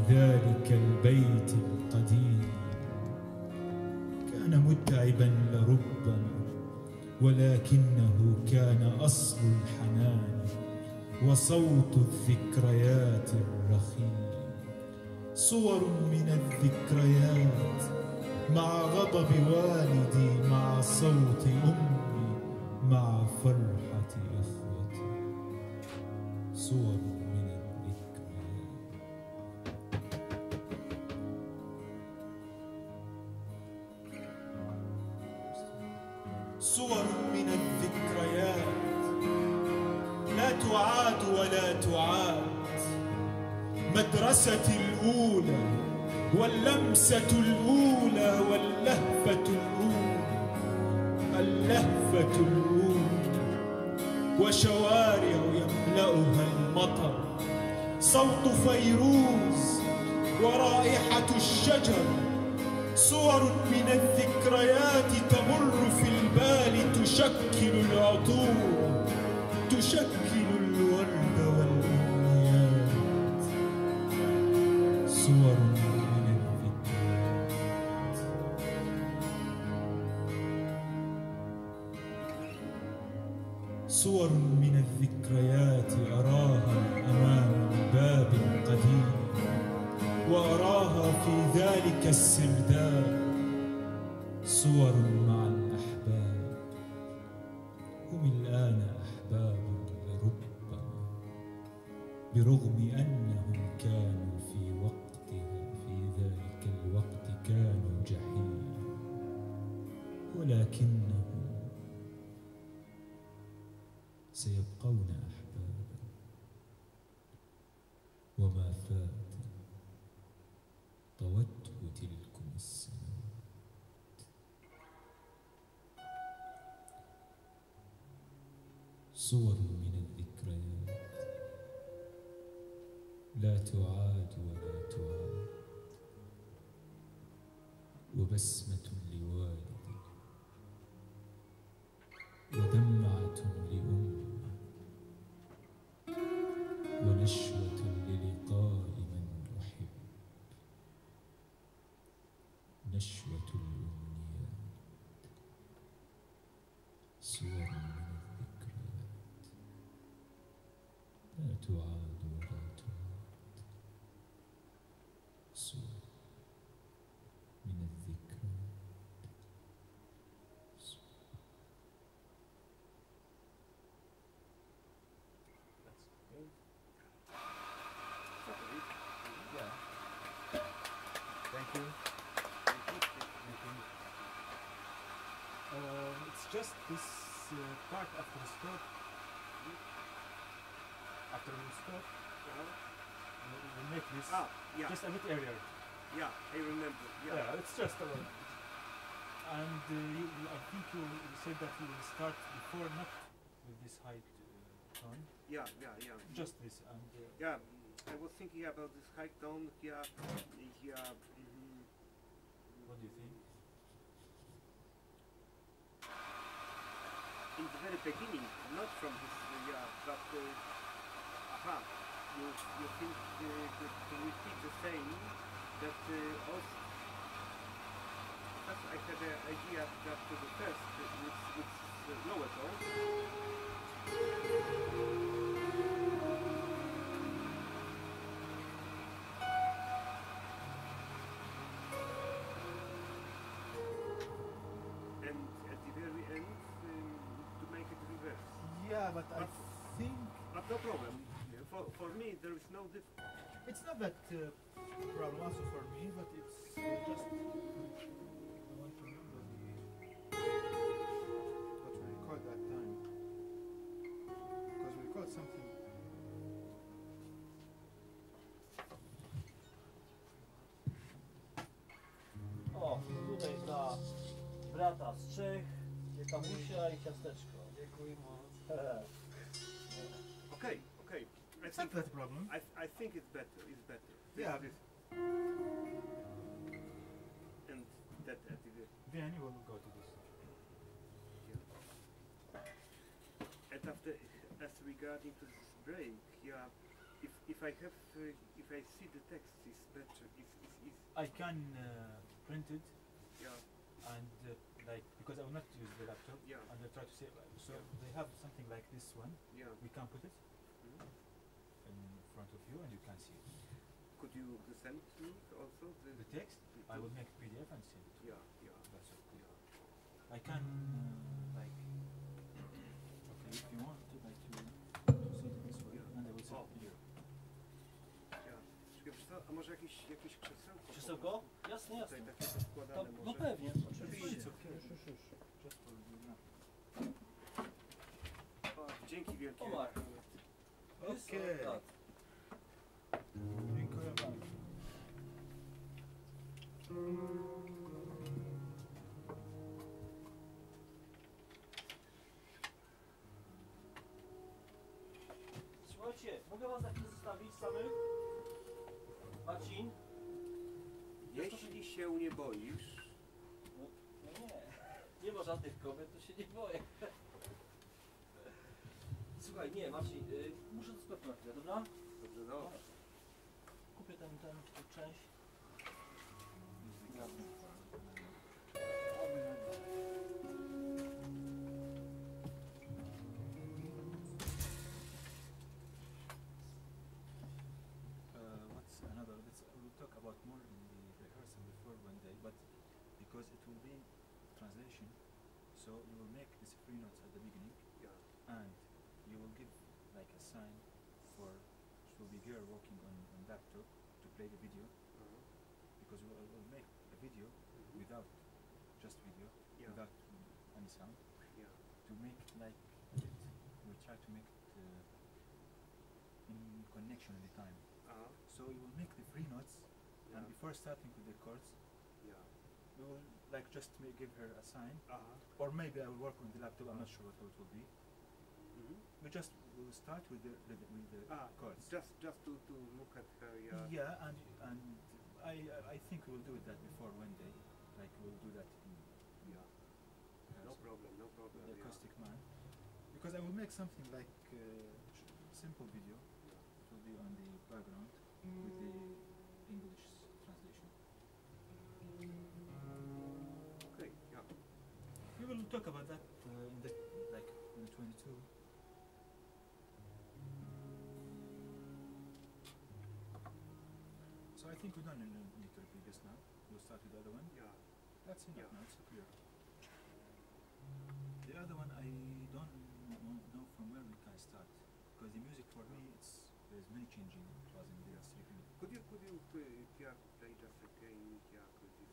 ذلك البيت القديم. كان متعبا لربما، ولكنه كان أصل الحنان وصوت الذكريات الرخيم. صور من الذكريات مع غضب والدي، مع صوت أمي، مع فرحة إخوتي. صور من الذكريات. صور من الذكريات لا تعاد ولا تعاد. مدرستي الأولى واللمسة الأولى واللهفة الأولى، اللهفة الأولى، وشوارع يملأها المطر، صوت فيروز ورائحة الشجر. صور من الذكريات تمر في البال، تشكل العطور، تشكل الورد والأمنيات. صور من الذكريات. صور من الذكريات أراها أمام الباب القديم، وأراها في ذلك السرداب. صور مع الأحباب، هم الآن أحباب لربما، برغم أنهم كانوا في وقتها، في ذلك الوقت كانوا جحيم، ولكنهم سيبقون أحبابا. وما فات طوته تلكم السنوات. صور من الذكريات لا تعاد ولا تعاد. وبسمة لوالدي، ودمعة لأمي، ونشوة للقاء من أحب. نشوة الأمنيات. صور من الذكريات لا تعاد ولا تعاد. صور من الذكريات. Thank you. It's just this part after the stop. After we stop, we make this Yeah. just a bit earlier. Yeah, I remember. Yeah, it's just a lot. And I think you said that you will start before, not with this high tone. Yeah. Just this and. Yeah, I was thinking about this high tone here. What do you think? In the very beginning, not from this, but you think to repeat the same that also. That's I had an idea that the first with lower tone. Yeah, but I think But no problem. For me, there is no difference. it's not that problem also for me, but it's just I want to remember what we recorded that time, because we recorded something. O, tutaj dla brata z Czech, kamusia i ciasteczko. Dziękuję. Okay. I It's not think that problem. I think it's better. It's better. Yeah. And that at the Then you will go to this. and after as regarding to this break, if I have if I see the text, it's better. Is I can print it yeah and like because I will not use the laptop yeah and I'll try to save. So Yeah. they have something like this one. yeah. We can put it Mhm. in front of you and you can see it. Could you send me also The text I will make PDF and send it. Yeah yeah That's okay. yeah. I can like okay if you want to like to see it this way Yeah. and I will send Oh. it here. Ja. Wiesz co, a może jakieś krzesełko? po Krzesełko? prostu? Jasne, jasne. Tutaj takie poskładane To, może. no pewnie, oczywiście. Oczywiście. okay. Już. Just for you O, dzięki wielkie. Omar. Okay. Tak. Dziękuję bardzo. Słuchajcie, mogę was na chwilę zostawić samych? Marcin? Jeśli się nie boisz, No nie. Nie ma żadnych kobiet, to się nie boję. Słuchaj, nie Marcin, muszę do sklepu na chwilę, dobra? dobrze, no. Kupię tę część. What's another? We'll talk about more in the rehearsal before one day, but because it will be translation, so you will make these free notes at the beginning, Yeah. and you will give like a sign for it will be girl working on laptop to play the video, Uh-huh. because we'll make a video Mhm. without just video, Yeah. without any sound, Yeah. to make like we'll try to make it in connection at the time. Uh-huh. So you will make the free notes, and Yeah. before starting with the chords, Yeah. we will like just give her a sign, Uh-huh. or maybe I will work on the laptop. I'm not sure how it will be. Mhm. We just will start with the chords. Just to look at her, yeah. Yeah, and I think we will do that before one day. Like we'll do that in Yeah. No problem, no problem. the Yeah. acoustic man, because I will make something like simple video. Yeah. It will be on the background with the English translation. Okay, yeah. We will talk about that in the like in the 22. So I think we don't need to repeat this now. We'll start with the other one. Yeah. That's enough Yeah. now. It's clear. The other one I don't know from where we can start, because the music for me there's many changing clauses in there strictly. Could you Pierre, play just again, yeah, could this?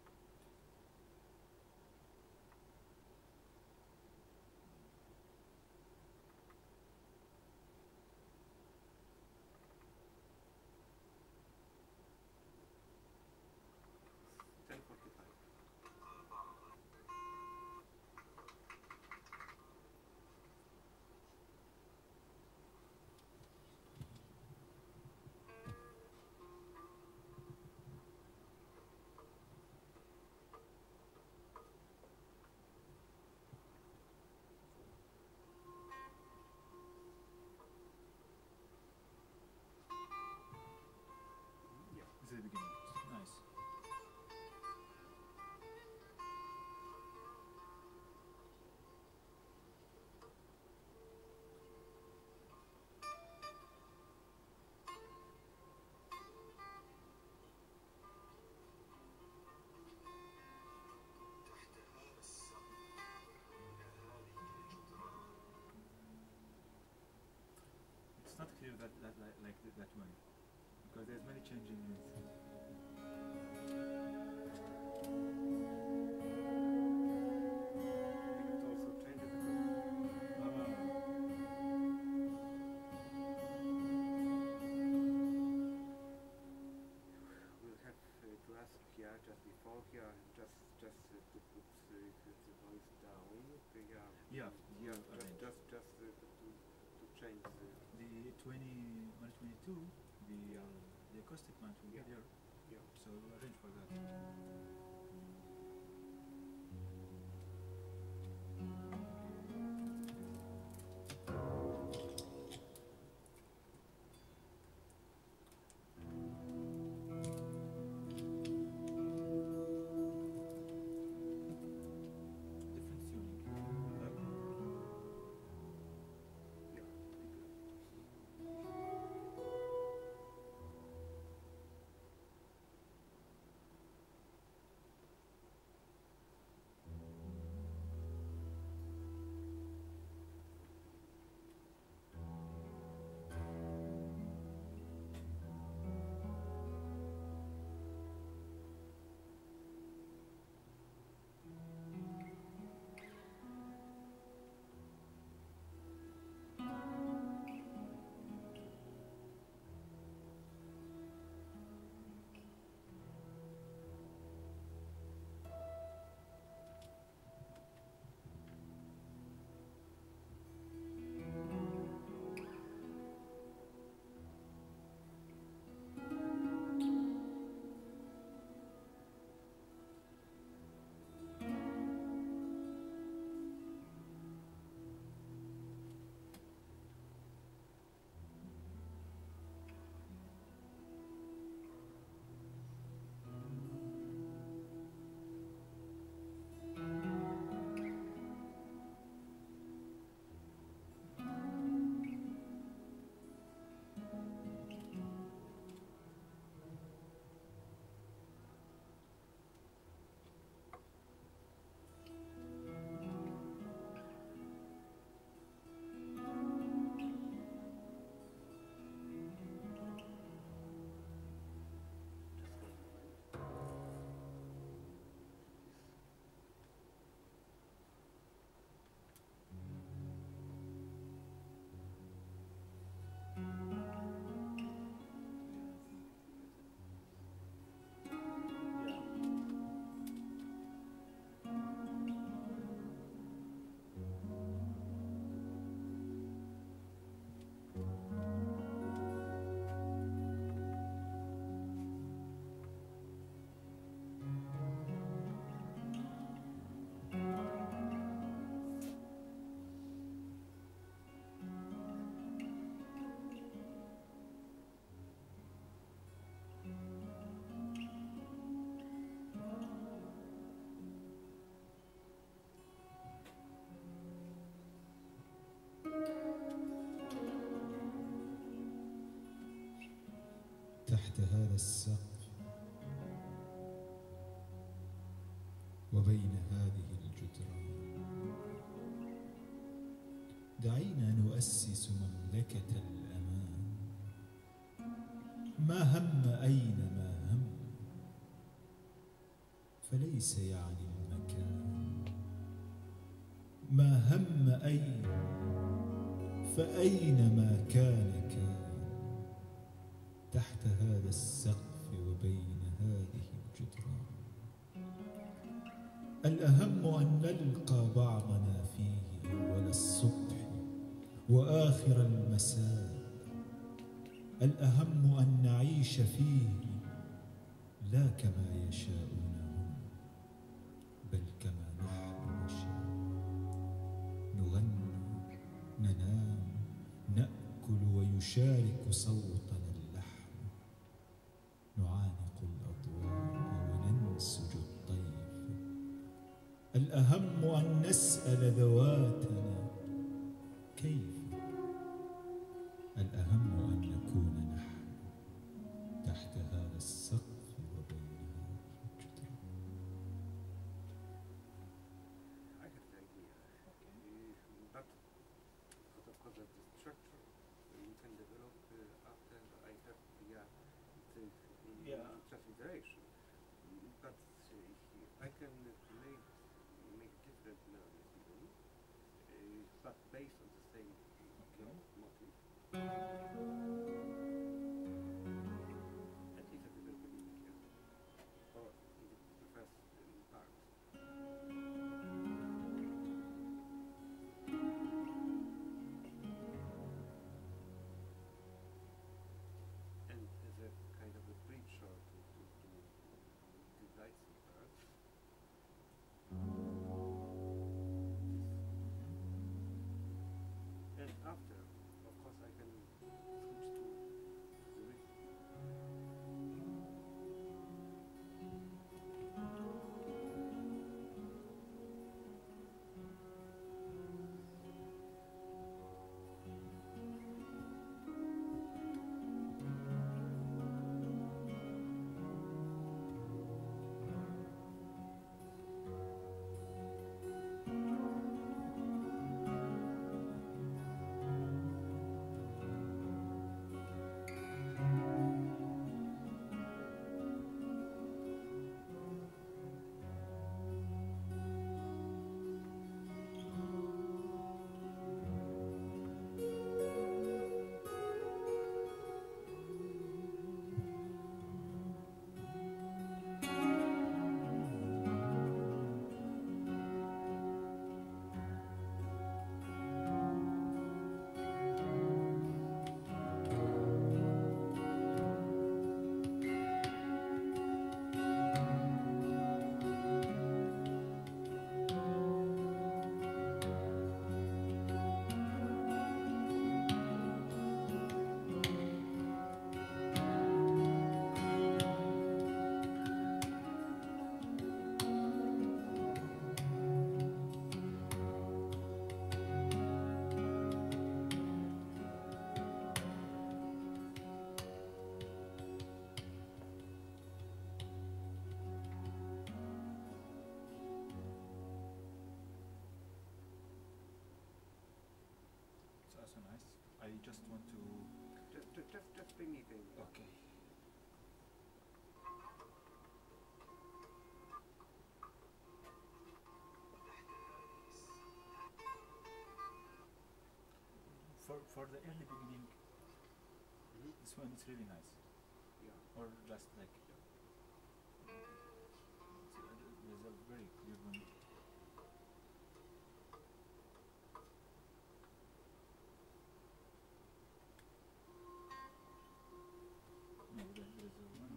It's 10:45. Yeah. This is the beginning. Nice. It's not clear that that one, because there's many changing in it. You could also change it because we'll have to ask here just before here, just to put the voice down. Yeah, Yeah, arrange. just to change the. The 122, the acoustic band will Yeah. be there, Yeah. so we'll arrange for that. تحت هذا السقف وبين هذه الجدران. دعينا نؤسس مملكة الأمان، ما هم أين ما هم، فليس يعني المكان. ما هم أين، فأين ما كان كان، تحت هذا السقف وبين هذه الجدران. الأهم أن نلقى بعضنا فيه أول الصبح وآخر المساء. الأهم أن نعيش فيه لا كما يشاءون هم، بل كما نحن نشاء. نغني، ننام، نأكل ويشارك صوتنا اللحم. نعانق الأضواء وننسج الطيف. الأهم أن نسأل ذواتنا كيف. الأهم أن نكون نحن تحت هذا السقف وبين هذه الجدران. I have the idea. But because of the structure, you can develop after I have Yeah. consideration. But I can make different melodies even, but based on the same motif. At least at the very beginning, yeah. Or in the first part. And as a kind of a bridge or to divide some parts. And after, of course, I can switch to the rhythm. It's also nice. I just want to. Just bring it in. Okay. For the early beginning, this one is really nice. Yeah. Or just like there's a very clear one. No, there's a one.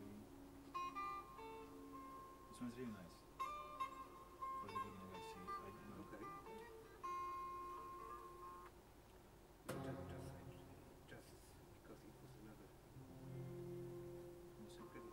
This one's really nice. For the beginning, I see. I don't know. Okay. Just because it was another. Okay.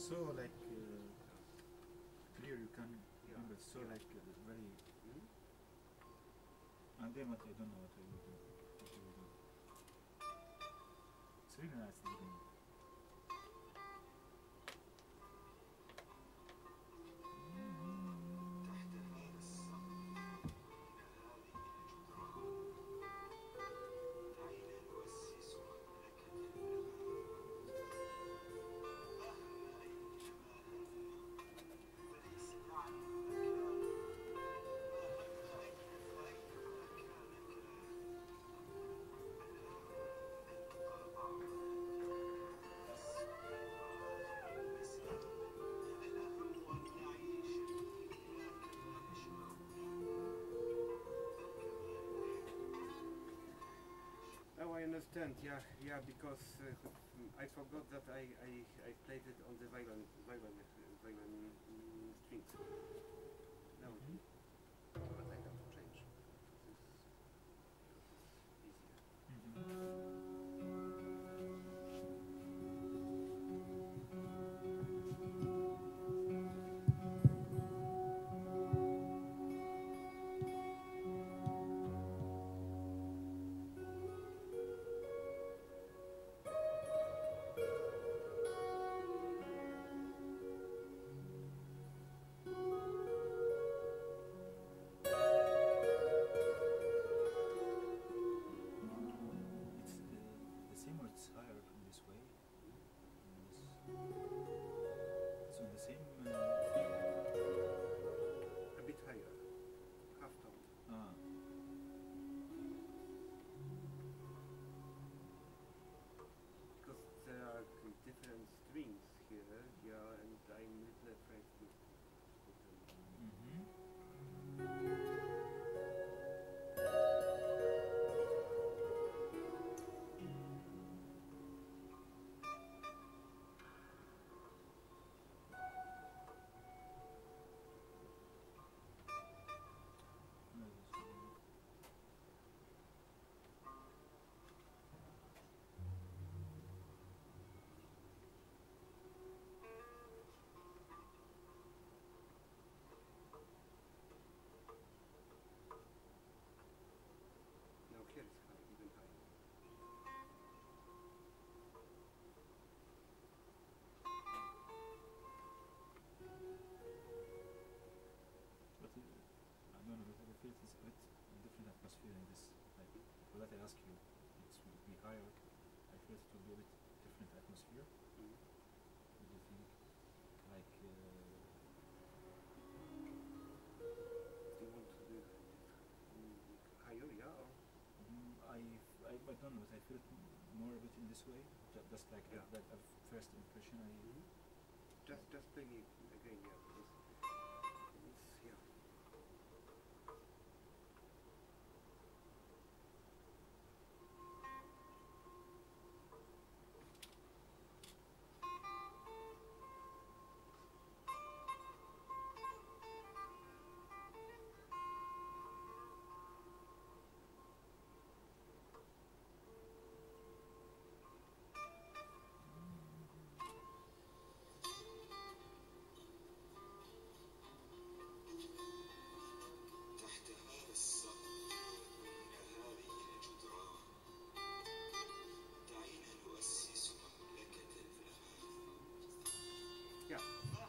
so like clear. You can Yeah. remember. It's so Yeah. like very. Hmm? And then what I don't know what I will do. What I will do. It's really nice. The beginning. Now I understand. Yeah, yeah. Because I forgot that I played it on the violin strings. Now Mhm. but I have to change. This is easier. Mhm. It's the same or it's higher in this way. In this, so the same. A bit higher, half tone. Ah. Because there are different strings here, yeah, and I'm a little afraid to put them. Mhm. No, this one. Now here is high, even higher. But I don't know, but I feel it's a bit different atmosphere in this. Like, for that I ask you, it will be higher. I feel it will be a bit different atmosphere. Mm. What do you think? Like, Do you want to do higher, yeah? Or? I don't know, but I feel it more a bit in this way. Just like Yeah. that first impression. Mhm. Just play me again, yeah, because it's, yeah. Yeah.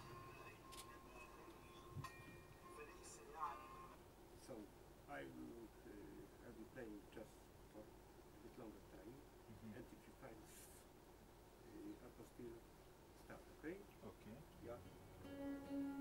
So I'll be playing just for a bit longer time, Mhm. and if you find atmosphere, start, okay? Okay. Yeah.